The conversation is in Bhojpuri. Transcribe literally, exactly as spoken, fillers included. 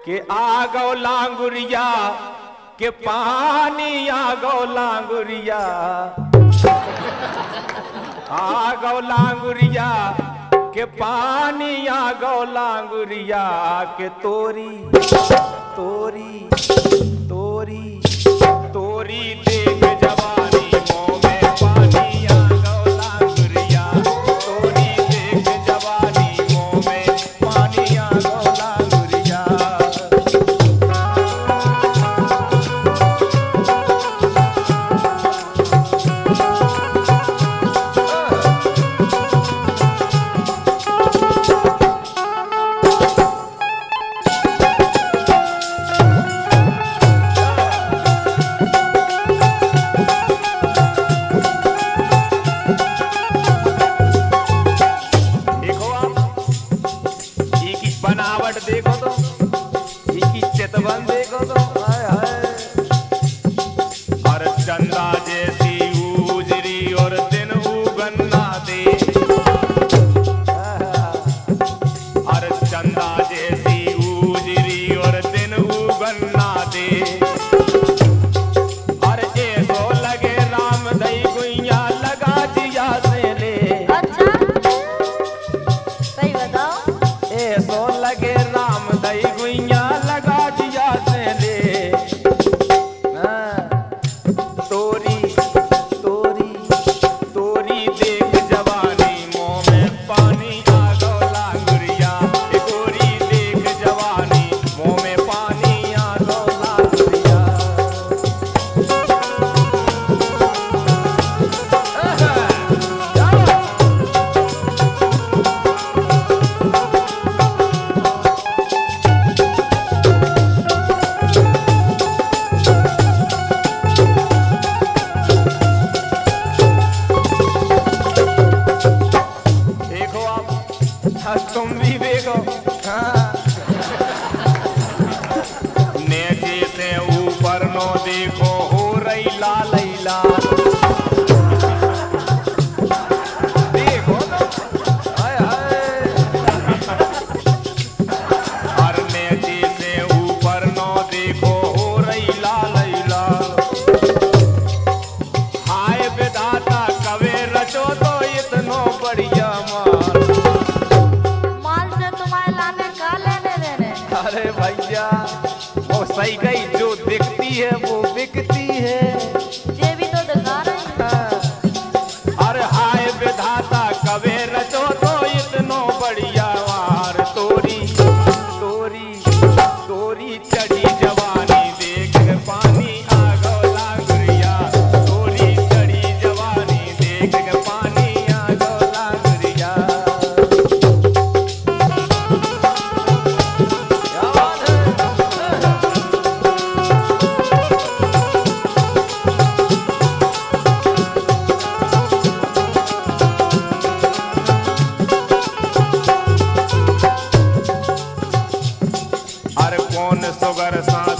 के आ गो लांगुरिया के पानी आ गो लांगुरिया आ गो लांगुरिया के पानी आ गो लांगुरिया के तोरी तोरी तोरी तोरी देख जवानी मुंह में पानी आ गो लांगुरिया तोरी देख जवानी मुंह में पानी आ गो लांगुरिया। देखो तो इसकी चितवन देखो तो हाय हाय और चंदा जैसी उजरी और दिन उगन्ना दे और चंदा जैसी उजरी और दिन उगन्ना दे और ऐसो लगे राम दई गुइया लगा जिया से ले। अच्छा सही बताओ। ऐसो लगे राम दई गुइया लगा जिया से ले। तोरी तोरी तोरी देख जवानी मुंह में पानी आ गो लांगुरिया गोरी देख जवानी मुंह में पानी आ गो लांगुरिया। तुम भी देखो हाँ। नेचे से ऊपर नो देखो हो रही लाल लाल देखो तो हाय हाय और नेचे से ऊपर नो देखो हो रही लाल लाल। हाय विधाता कवे रचो तो इतनो बढ़िया अरे भैया वो सही गई जो दिखती है वो बिकती है ये भी तो दिखा रहे हैं। अरे हाय विधाता कवे रचो तो इतनो बढ़िया वार तोरी तोरी तोरी चढ़ी जवानी देख पानी आ गो लांगुरिया तोरी चढ़ी जवानी देख पानी आ गो लांगुरिया। अरे कौन सुगर सा